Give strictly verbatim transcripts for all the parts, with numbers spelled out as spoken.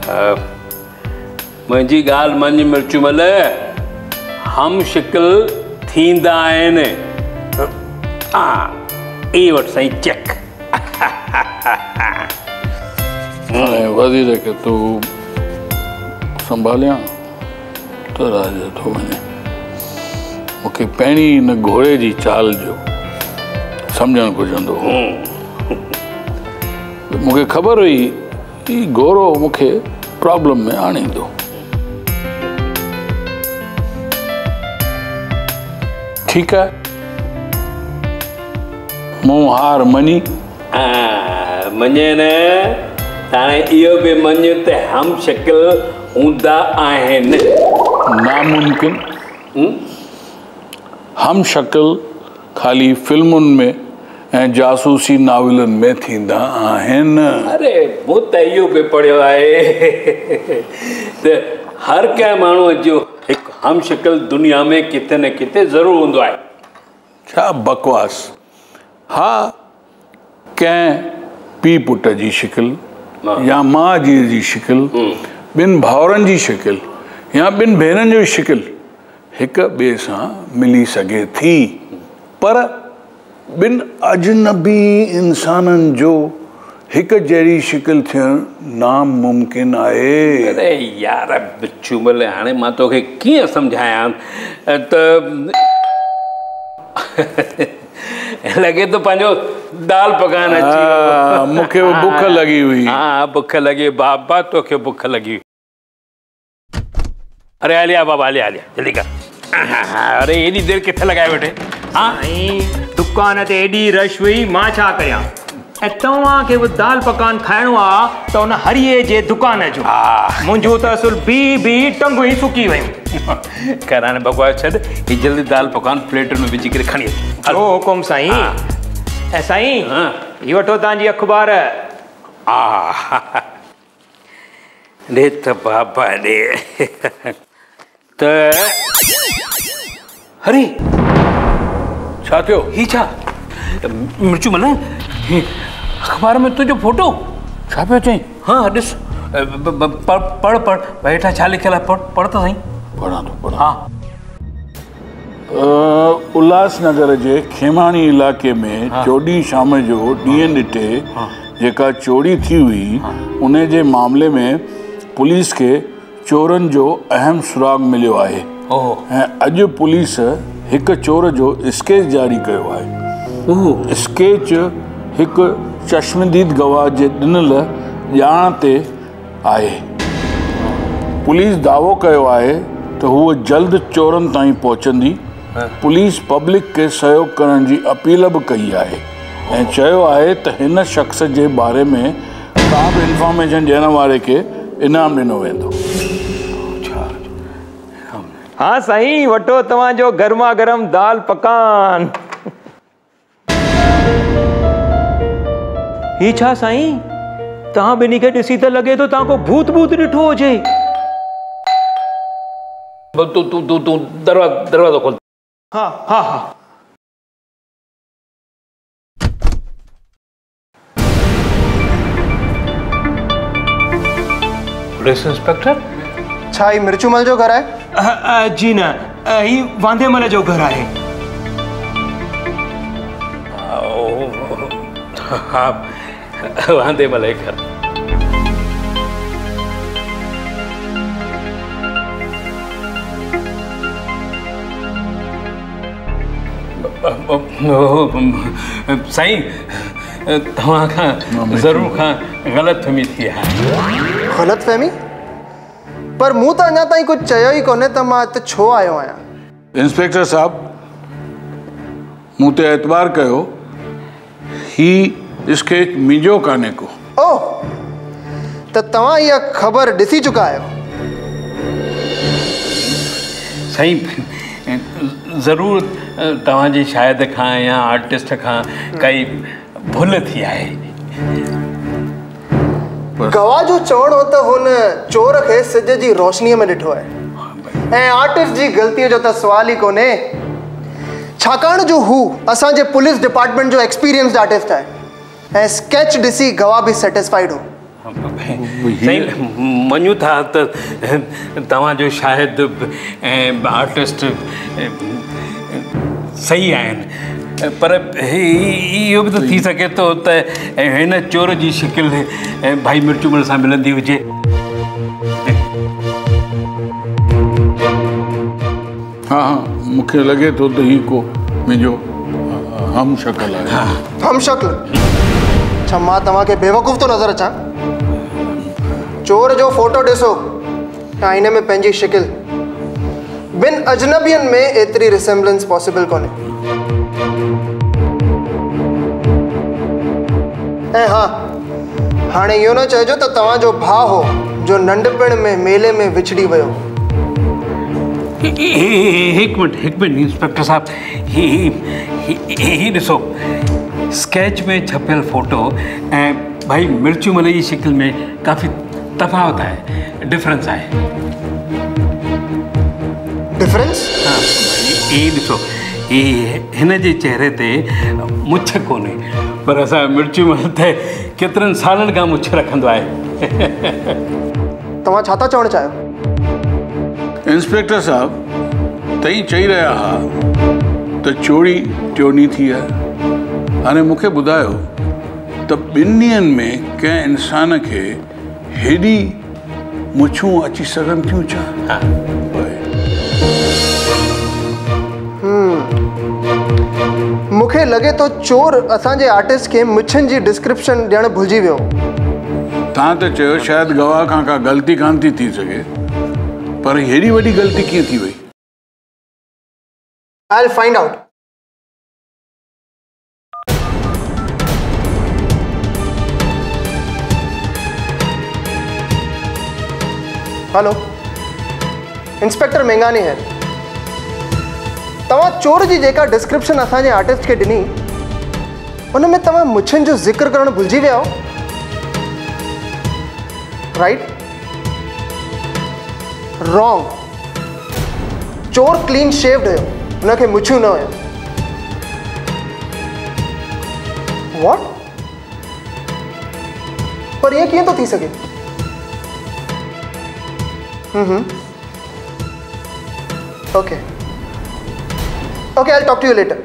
मुंहिंजी ॻाल्हि मंझि मिर्चू मल हम शिकिल थींदा आहिनि। हा ई वटि साईं चेक। वज़ीर खे तूं संभालियां त राज थो वञे। मूंखे पहिरीं हिन घोड़े जी चाल जो सम्झणु घुरजंदो हो। मूंखे ख़बर हुई ही घोड़ो मूंखे प्रॉब्लम में आणींदो। ठीकु आहे, मूं हार मञी। मञे न हाणे इहो बि मञ त हम शिकिल हूंदा आहिनि। नामुमकिन। हम शक्ल खाली फिल्मुनि में ऐं जासूसी नावलनि में थींदा आहिनि। अरे मूं त इहो बि पढ़ियो आहे त हर कंहिं माण्हूअ जो हिकु हम शिकिल दुनिया में किथे न किथे ज़रूरु हूंदो आहे। छा बकवास। हा, कंहिं पीउ पुट जी शिकिल या माउ जी जी शिकिल, ॿिनि भाउरनि जी शिकिल या ॿिनि भेनरुनि जी शिकिल हिक ॿिए सां मिली सघे थी, पर ॿिनि अजनबी इंसाननि जो हिकु जहिड़ी शिकिल थियणु नामुमकिन आहे। अरे यार बिच्छू मल हाणे मां तोखे कीअं सम्झायां त लॻे थो पंहिंजो दाल पकान अची वियो। मूंखे बुख लॻी हुई। हा बुख लॻी बाबा, तोखे बुख लॻी। अरे हलिया बाबा हलिया हलिया जल्दी कर। अरे एॾी देरि किथे लॻाए वेठे? हाँ दुकान ते एॾी रश हुई, मां छा कयां। ऐं तव्हांखे बि दाल पकान खाइणो आहे त उन हरीअ जे दुकान जो। मुंहिंजो त असुल बी बी टंगू ई सुकी वयूं। कर हाणे बकवास छॾ, ही जल्दी दाल पकान प्लेटुनि में विझी करे खणी अच। जो हुकुम साईं। ऐं साईं इहो वठो तव्हांजी अख़बार। हा ॾे त बाबा ॾे। त हरी छा थियो? ही छा मिर्चू मन अख़बार में तुंहिंजो फोटो छा पियो चई? हाँ ॾिस पढ़ पढ़ पढ़ हेठां छा लिखियल आहे? पढ़ पढ़ त साईं। पढ़ां थो पढ़ां। हा उल्हासनगर जे खेमाणी इलाइक़े में चोॾहीं शाम जो ॾींहं ॾिठे जेका चोरी थी हुई, उन जे मामले में पुलिस खे चोरनि जो अहम सुराग मिलियो आहे। ऐं अॼु पुलिस हिकु चोर जो स्केच जारी कयो आहे। स्केच हिकु चश्मदीद गवाह जे ॾिनल ॼाण ते आहे। पुलिस दावो कयो आहे त हूअ जल्द चोरनि ताईं पहुचंदी। पुलिस पब्लिक खे सहयोग करण जी अपील बि कई आहे ऐं चयो आहे त हिन शख़्स जे बारे में का बि इंफॉर्मेशन ॾियण वारे खे इनाम ॾिनो वेंदो। हाँ साईं, वठो तव्हांजो गरमा गरम दाल पकान। ही छा साईं? तव्हां ॿिन्ही खे ॾिसी त लॻे थो तव्हां को भूत भूत ॾिठो हुजे। तूं तूं तूं तूं दरवाज़ो दरवाज़ो खोल। हाँ हाँ हाँ पुलिस इंस्पेक्टर, छा ही मिर्चूमल जो घर है? जी न, ही वांदेमल जो घर है। हाँ वांदेमल है घर। साईं तव्हां खां ज़रूर खां ग़लतफ़हमी थी है। ग़लतफ़हमी? पर मूं त अञा ताईं कुछ चयो ई कोन्हे त मां हिते छो आयो आहियां। इंस्पेक्टर साहब, मूं ते एतबार कयो, ही स्केच मुंहिंजो कान्हे को। ओह, त तव्हां इहा ख़बर ॾिसी चुका आहियो? साईं ज़रूर तव्हांजी शायद खां या आर्टिस्ट खां काई भुल थी आहे। गवाह जो चवणो त हुन चोर खे सिज जी रोशनीअ में ॾिठो आहे ऐं आर्टिस्ट जी ग़लतीअ जो त सुवाल ई कोन्हे, छाकाणि जो हू असांजे पुलिस डिपार्टमेंट जो एक्सपीरियंस्ड आर्टिस्ट आहे ऐं स्केच ॾिसी गवाह बि सेटिस्फाइड हो। साईं मञूं था त तव्हांजो शायदि आर्टिस्ट सही आहिनि, पर इहो बि त थी सघे थो त हिन चोर जी शिकिल भाई मिर्चूमल सां मिलंदी हुजे। हाँ हाँ, मूंखे लगे थो त ही को मुंहिंजो हमशक्ल आहे। हमशक्ल? अच्छा, मां तव्हांखे बेवकूफ़ थो नज़र अचां? चोर जो फोटो ॾिसो, आईने में पंहिंजी शिकिल, ॿिनि अजनबियनि में एतिरी रिसेम्बलेंस पॉसिबल कोन्हे। ऐं हा, हाणे इहो न चइजो त तव्हांजो भाउ हो जो नंढपण में मेले में विछड़ी वियो। हिकु मिनट हिकु मिनट इंस्पेक्टर साहब, ही ही ॾिसो, स्केच में छपियल फोटो ऐं भाई मिर्चूमल जी शिकिल में काफ़ी तफ़ावत आहे, डिफरेंस आहे। डिफरेंस? हाँ, ये ॾिसो, ये हिन जे चेहरे ते मुछ कोन्हे, पर असां मिर्चूमल ते केतिरनि सालनि खां मुछ रखंदो आहे। तव्हां छा था चवणु चाहियो? इंस्पेक्टर साहब, तई चई रहा हा त चोरी टियोनी थी आहे। हाणे मूंखे ॿुधायो त ॿिनि ॾींहंनि में कंहिं इंसान खे हेॾी मुछूं अची सघनि थियूं छा? मूंखे लॻे थो चोर असांजे आर्टिस्ट खे मुछनि जी डिस्क्रिप्शन ॾियणु भुलिजी वियो। तव्हां त चयो शायदि गवाह खां का ग़लती कान थी थी सघे, पर हेॾी वॾी ग़लती कीअं थी वई? I'll find out. Hello, inspector Mengani है। तव्हां चोर जी जेका डिस्क्रिप्शन असांजे आर्टिस्ट खे ॾिनी, उन में तव्हां मुछनि जो ज़िक्र करणु भुलिजी विया हो, राइट? रॉन्ग। चोर क्लीन शेव्ड हुयो, उनखे मुछूं न हुयो। व्हाट? पर ये कीअं थो थी सघे? Hmm okay okay, I'll talk to you later.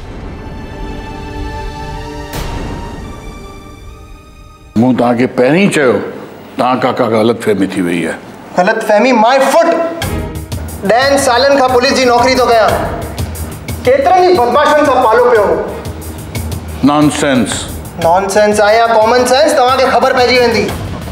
मूं तव्हांखे पहिरीं चयो तव्हां काका ग़लतफ़हमी थी वई आहे। ग़लतफ़हमी माय फुट। ॾहनि सालनि खां पुलिस जी नौकरी थो कयां, केतिरनि ई बदमाशनि सां पालो पियो हो। नॉनसेंस। नॉनसेंस आहे या कॉमन सेंस, तव्हांखे ख़बर पइजी वेंदी।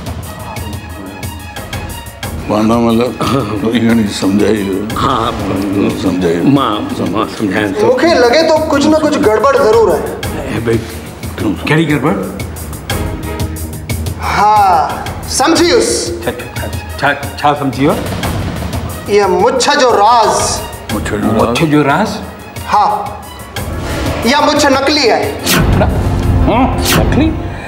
वांदामल इहो सम्झाई। हाँ सम्झाई, मां मां सम्झायां थो। मूंखे लॻे थो कुझु न कुझु गड़बड़ ज़रूर आहे। भाई कहिड़ी गड़बड़? हाँ, समझी वियुसि। छा छा सम्झी वियो? इहा मुछ जो राज़। मुछ जो मुछ जो राज़? हाँ, इहा मुछ नकली आहे। नकली?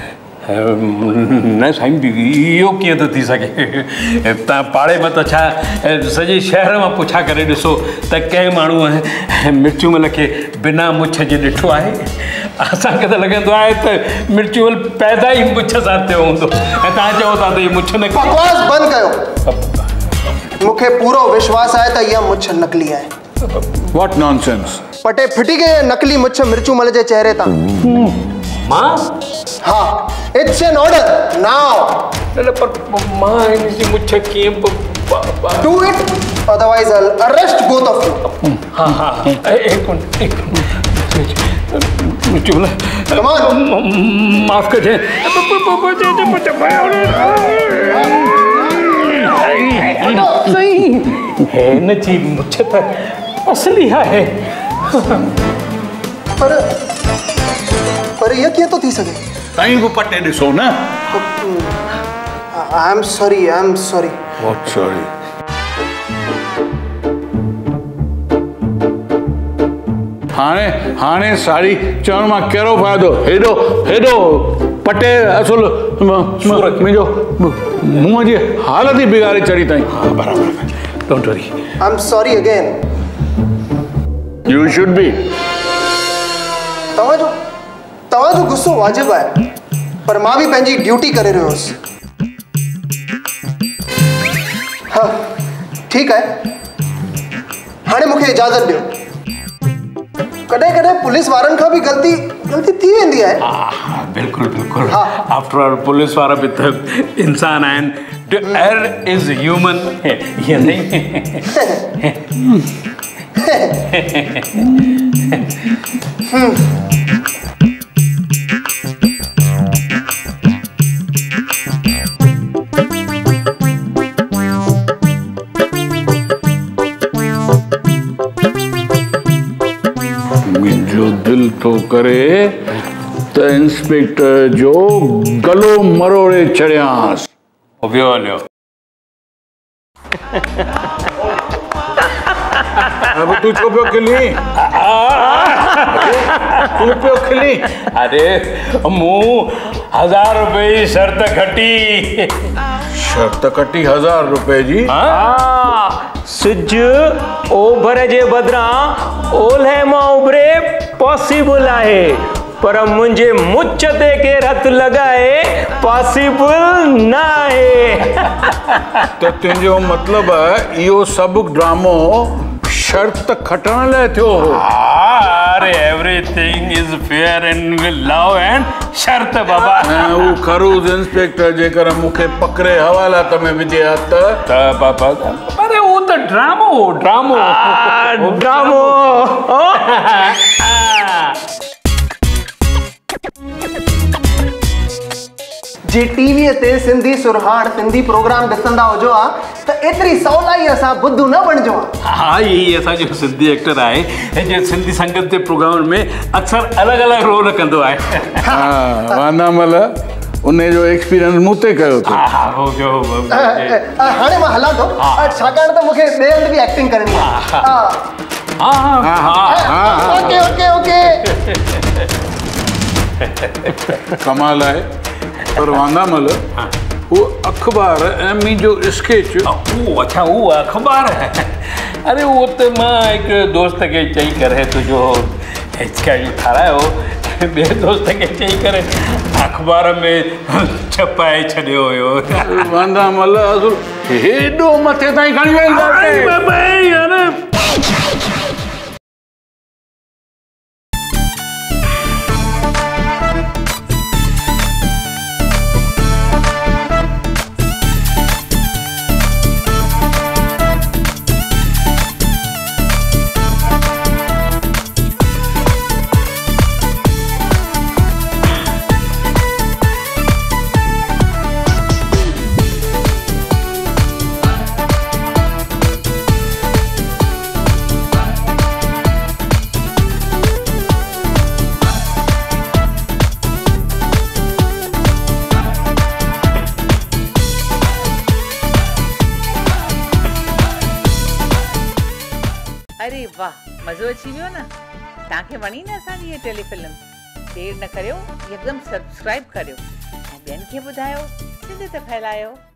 न साईं, इहो कीअं थो थी सघे? तव्हां पाड़े में त छा सॼे शहर मां पुछा करे ॾिसो त कंहिं माण्हूअ मिर्चूमल खे बिना मुछ जे ॾिठो आहे? असांखे त लॻंदो आहे त मिर्चूमल पैदा ई मुछ सां थियो हूंदो, ऐं तव्हां चओ था त इहा मुछ न। बकवास बंदि कयो। मूंखे पूरो विश्वास आहे त इहा मुछ नकली आहे। What nonsense? पटे फिटी गई नकली मुछ मिर्चूमल जे चेहरे तां। मां? हाँ, इट्स एन ऑर्डर नाउ। न पर मां हिनजी मुछ कीअं? Do it, otherwise I will arrest both of you. हाँ हाँ, एक मिनट एक मिनट मिर्चूमल, कम ऑन, माफ करिए। हिनजी मुछ त असली आहे। पर पर इहा कीअं थो थी सघे? ताईं बि पटे ॾिसो न। I am sorry, I am sorry. What sorry? हाणे हाणे साड़ी चवण मां कहिड़ो फ़ाइदो? हेॾो हेॾो पटे असुल मुंहिंजो मुंहं जी हालत ई बिगाड़े छॾी ताईं। हाँ बराबर, don't worry. I am sorry again. You should be. तव्हांजो तव्हांजो गुस्सो वाजिबु आहे, पर मां बि पंहिंजी ड्यूटी करे रहियो हुउसि। हाँ ठीक है हाणे मूंखे इजाज़त ॾियो कॾहिं कॾहिं पुलिस वारनि खां बि ग़लती ग़लती थी वेंदी आहे हाँ बिल्कुल बिल्कुल हाँ। आफ्टर ऑल पुलिस वारा भी तो इंसान आहिनि एयर इज ह्यूमन ये नहीं मुंहिंजो दिल तो करे त इंस्पेक्टर जो गलो मरोड़े चढ़ियांसि वियो हलियो अब तू छो पियो खिली तू पियो खिली अरे मूं हजार रुपए जी शर्त खटी शर्त कटी हजार रुपए जी हाँ सिज ओभर जे बदिरां ओलहे मां उभरे पॉसिबल आहे पर मुंहिंजे मुछ ते केर हथ लॻाए पॉसिबल न आहे त तुंहिंजो मतिलब आहे इहो सभु ड्रामो शर्त खटण लाइ थियो हो अरे everything is fair in love and शर्त बाबा ऐं हू खरूज इंस्पेक्टर जेकर मूंखे पकड़े हवालात में विझे हा त त बाबा अरे वो तो ड्रामो ड्रामो ड्रामो जे टीवीअ ते सिंधी सुरहाड़ सिंधी प्रोग्राम ॾिसंदा हुजो हा त एतिरी सवलाई सां ॿुधू न बणिजो हा हाँ यही ऐसा जो सिंधी एक्टर आहे जो सिंधी संगत के प्रोग्राम में अक्सर अलग अलग रोल कंदो आहे हा वांदामल उन जो एक्सपीरियंस मूं ते कयो अथई हा हा हो जो हाणे मां हलां थो छाकाणि त मूंखे ॿिए हंधि बि एक्टिंग करणी आहे हाँ हाँ हाँ ओके ओके ओके कमाल आहे पर वांदामल वो अखबार ऐं मुंहिंजो स्केच ओ अच्छा वो अखबार है अरे वो तो मां एक दोस्त के चई करे तुझो स्केच ठारायो ॿिए दोस्त खे चई करे अखबार में छपाए छॾियो हुयो वांदामल असुल हेॾो मथे ताईं खणी वेंदा अरे वाह मज़ो अची वियो न तव्हांखे वणी न असांजी हीअ टेलीफिल्म देरि न करियो यकदमि सब्सक्राइब करियो ऐं ॿियनि खे ॿुधायो सिंध ते फैलायो।